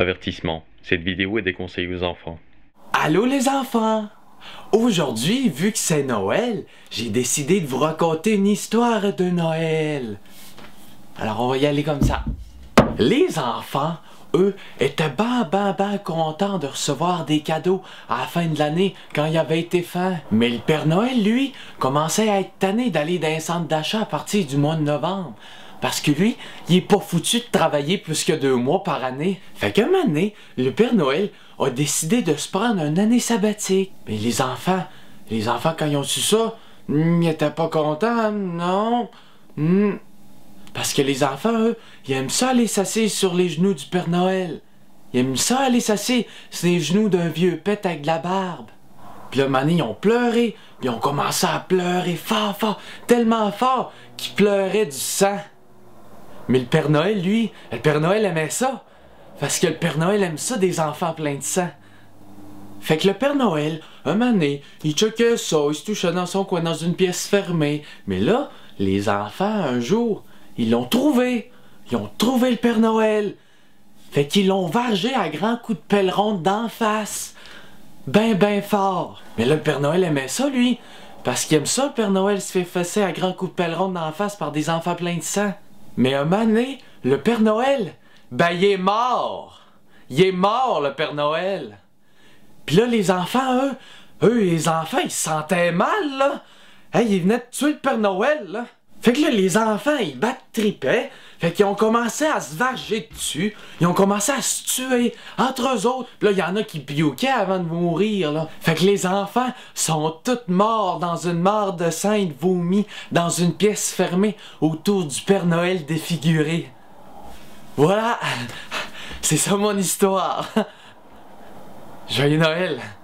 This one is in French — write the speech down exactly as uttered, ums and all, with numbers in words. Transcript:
Avertissement, cette vidéo est déconseillée aux enfants. Allô les enfants! Aujourd'hui, vu que c'est Noël, j'ai décidé de vous raconter une histoire de Noël. Alors on va y aller comme ça. Les enfants, eux, étaient ben ben ben contents de recevoir des cadeaux à la fin de l'année quand il avait été fin. Mais le Père Noël, lui, commençait à être tanné d'aller dans un centre d'achat à partir du mois de novembre. Parce que lui, il est pas foutu de travailler plus que deux mois par année. Fait qu'un moment donné, le Père Noël a décidé de se prendre une année sabbatique. Mais les enfants, les enfants quand ils ont su ça, hmm, ils étaient pas contents, non. Hmm. Parce que les enfants, eux, ils aiment ça aller s'asseoir sur les genoux du Père Noël. Ils aiment ça aller s'asseoir sur les genoux d'un vieux pet avec de la barbe. Puis là, un moment donné, ils ont pleuré. Ils ont commencé à pleurer fort, fort, tellement fort qu'ils pleuraient du sang. Mais le Père Noël, lui, le Père Noël aimait ça. Parce que le Père Noël aime ça des enfants pleins de sang. Fait que le Père Noël, un moment donné, il checkait ça, il se touchait dans son coin dans une pièce fermée. Mais là, les enfants, un jour, ils l'ont trouvé. Ils ont trouvé le Père Noël. Fait qu'ils l'ont vargé à grands coups de pèleron d'en face. Ben, ben fort. Mais là, le Père Noël aimait ça, lui. Parce qu'il aime ça, le Père Noël se fait fesser à grands coups de pèleron d'en face par des enfants pleins de sang. Mais un moment donné, le Père Noël, ben il est mort. Il est mort, le Père Noël. Puis là, les enfants, eux, eux, les enfants, ils se sentaient mal, là. Hey, ils venaient de tuer le Père Noël, là. Fait que là, les enfants, ils battent tripaient. Fait qu'ils ont commencé à se varger dessus. Ils ont commencé à se tuer entre eux autres. Puis là, il y en a qui pioquaient avant de mourir, là. Fait que les enfants sont tous morts dans une mare de sang et de vomi dans une pièce fermée autour du Père Noël défiguré. Voilà. C'est ça mon histoire. Joyeux Noël.